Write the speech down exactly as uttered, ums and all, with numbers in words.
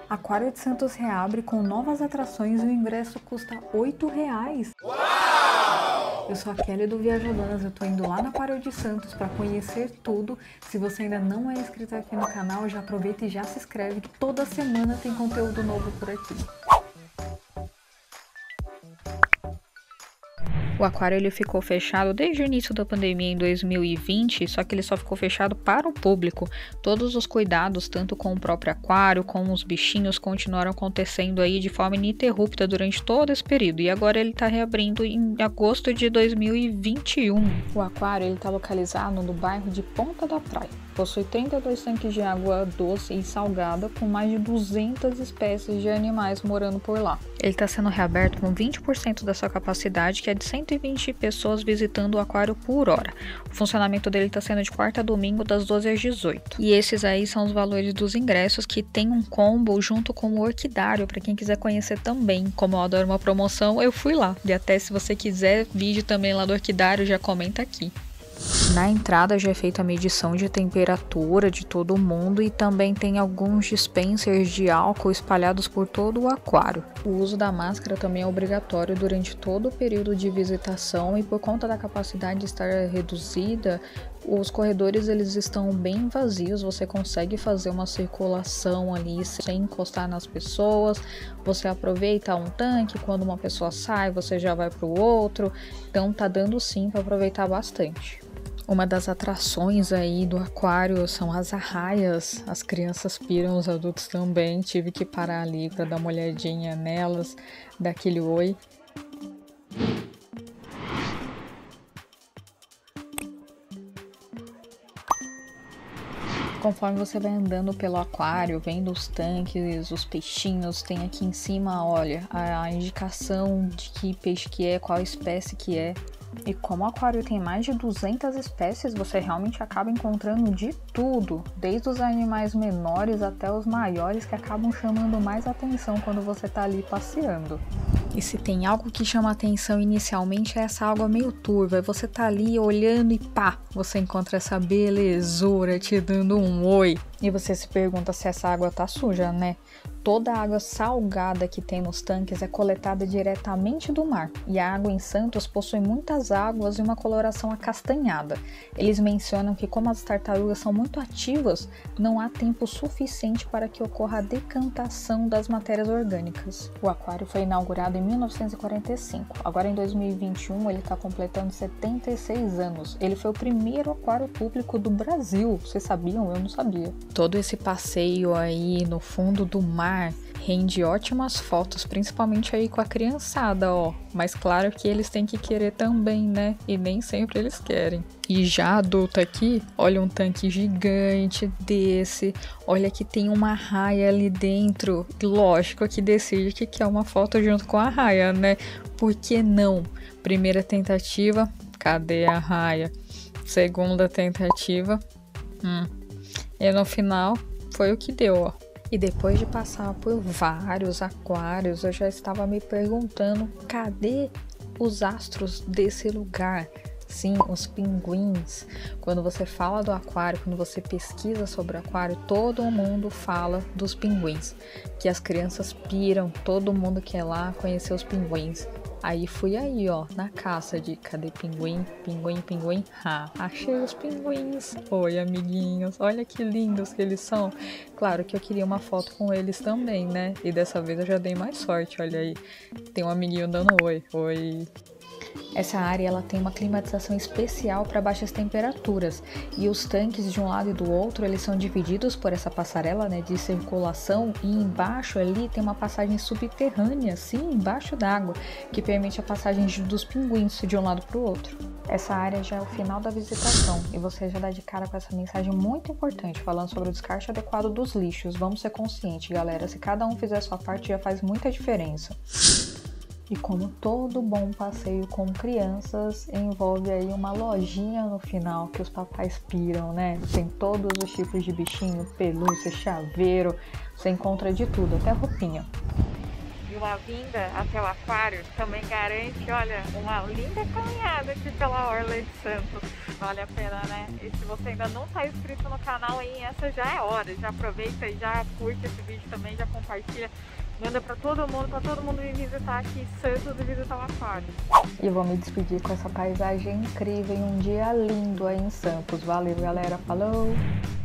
Aquário de Santos reabre com novas atrações e o ingresso custa oito reais. Uau! Eu sou a Kelly do Viajadoras, eu tô indo lá na Aquário de Santos para conhecer tudo. Se você ainda não é inscrito aqui no canal, já aproveita e já se inscreve, que toda semana tem conteúdo novo por aqui. O aquário ele ficou fechado desde o início da pandemia em dois mil e vinte, só que ele só ficou fechado para o público. Todos os cuidados, tanto com o próprio aquário, como os bichinhos, continuaram acontecendo aí de forma ininterrupta durante todo esse período. E agora ele está reabrindo em agosto de dois mil e vinte e um. O aquário ele está localizado no bairro de Ponta da Praia. Possui trinta e dois tanques de água doce e salgada, com mais de duzentas espécies de animais morando por lá. Ele está sendo reaberto com vinte por cento da sua capacidade, que é de cento e vinte pessoas visitando o aquário por hora. O funcionamento dele está sendo de quarta a domingo, das doze às dezoito. E esses aí são os valores dos ingressos, que tem um combo junto com o orquidário, para quem quiser conhecer também. Como eu adoro uma promoção, eu fui lá. E até se você quiser vídeo também lá do orquidário, já comenta aqui. Na entrada já é feita a medição de temperatura de todo mundo e também tem alguns dispensers de álcool espalhados por todo o aquário. O uso da máscara também é obrigatório durante todo o período de visitação e por conta da capacidade estar reduzida, os corredores eles estão bem vazios, você consegue fazer uma circulação ali sem encostar nas pessoas, você aproveita um tanque, quando uma pessoa sai você já vai para o outro, então tá dando sim para aproveitar bastante. Uma das atrações aí do aquário são as arraias. As crianças piram, os adultos também. Tive que parar ali para dar uma olhadinha nelas, dar aquele oi. Conforme você vai andando pelo aquário, vendo os tanques, os peixinhos, tem aqui em cima, olha, a indicação de que peixe que é, qual espécie que é. E como o aquário tem mais de duzentas espécies, você realmente acaba encontrando de tudo, desde os animais menores até os maiores, que acabam chamando mais atenção quando você tá ali passeando. E se tem algo que chama atenção inicialmente é essa água meio turva, você tá ali olhando e pá, você encontra essa belezura te dando um oi. E você se pergunta se essa água tá suja, né? Toda a água salgada que tem nos tanques é coletada diretamente do mar, e a água em Santos possui muitas águas e uma coloração acastanhada. Eles mencionam que como as tartarugas são muito ativas, não há tempo suficiente para que ocorra a decantação das matérias orgânicas. O aquário foi inaugurado em mil novecentos e quarenta e cinco, agora em dois mil e vinte e um ele está completando setenta e seis anos. Ele foi o primeiro aquário público do Brasil, vocês sabiam? Eu não sabia. Todo esse passeio aí no fundo do mar rende ótimas fotos, principalmente aí com a criançada, ó. Mas claro que eles têm que querer também, né? E nem sempre eles querem. E já adulto aqui, olha um tanque gigante desse. Olha que tem uma raia ali dentro. Lógico que decide que quer uma foto junto com a raia, né? Por que não? Primeira tentativa, cadê a raia? Segunda tentativa, hum. E no final foi o que deu, ó. E depois de passar por vários aquários, eu já estava me perguntando, cadê os astros desse lugar? Sim, os pinguins. Quando você fala do aquário, quando você pesquisa sobre o aquário, todo mundo fala dos pinguins. Que as crianças piram, todo mundo quer lá conhecer os pinguins. Aí fui aí, ó, na caça de cadê pinguim, pinguim, pinguim, ah, achei os pinguins. Oi, amiguinhos, olha que lindos que eles são. Claro que eu queria uma foto com eles também, né? E dessa vez eu já dei mais sorte, olha aí. Tem um amiguinho dando oi, oi. Essa área ela tem uma climatização especial para baixas temperaturas e os tanques de um lado e do outro eles são divididos por essa passarela, né, de circulação, e embaixo ali tem uma passagem subterrânea, sim, embaixo d'água, que permite a passagem dos pinguins de um lado para o outro. Essa área já é o final da visitação e você já dá de cara com essa mensagem muito importante falando sobre o descarte adequado dos lixos. Vamos ser conscientes, galera, se cada um fizer a sua parte já faz muita diferença. E como todo bom passeio com crianças, envolve aí uma lojinha no final que os papais piram, né? Tem todos os tipos de bichinho, pelúcia, chaveiro, você encontra de tudo, até roupinha. E uma vinda até o aquário também garante, olha, uma linda caminhada aqui pela Orla de Santos. vale a pena, né? E se você ainda não tá inscrito no canal aí, essa já é hora. Já aproveita e já curte esse vídeo também, já compartilha. Manda pra todo mundo, pra todo mundo vir visitar aqui Santos e visitar o aquário. E eu vou me despedir com essa paisagem incrível e um dia lindo aí em Santos. Valeu, galera. Falou!